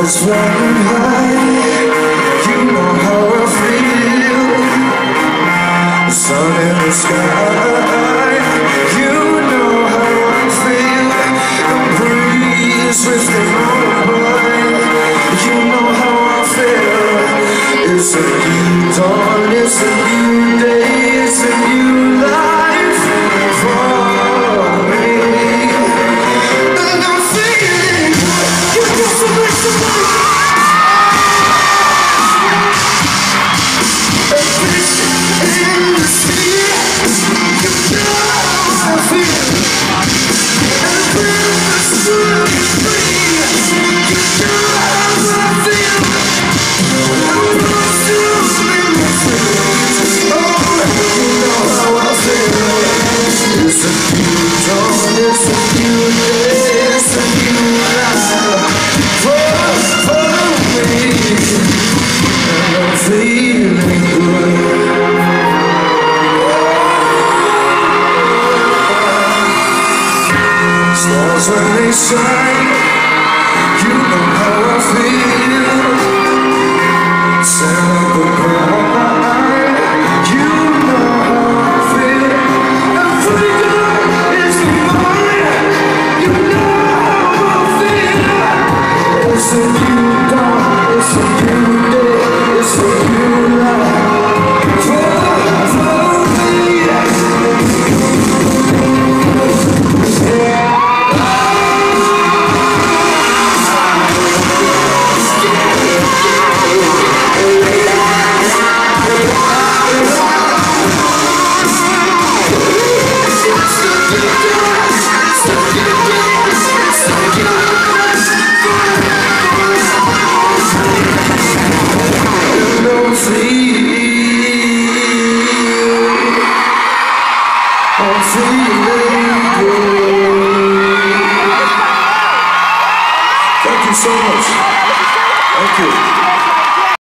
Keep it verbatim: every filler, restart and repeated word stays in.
Stars flying high, you know how I feel. The sun in the sky, you know how I feel. The breeze drifting on by, you know how I feel. It's a new dawn, it's a new day, it's a new life for me. And I'm feeling you got to make some money. A fish in the sea, you know how I feel. And when the sun is free, you know how I feel. I'm close to limits. Oh, you know how I feel. It's a new dawn, it's a new day, it's a new life for, for me. And I'm feeling good. Stars when they shine, you know how I feel. Santa goodbye, you know how I feel. And freedom is mine, you know how I feel. It's a new dawn, it's a new day, it's a new life for, for me. I'm feeling good. Thank you so much. Thank you.